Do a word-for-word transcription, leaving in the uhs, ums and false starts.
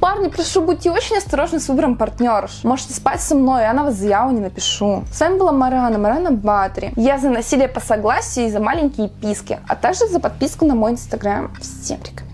Парни, прошу, будьте очень осторожны с выбором партнерш. Можете спать со мной, я на вас заяву не напишу. С вами была Марана, Марана Батри. Я за насилие по согласию и за маленькие писки, а также за подписку на мой инстаграм. Всем рекомендую.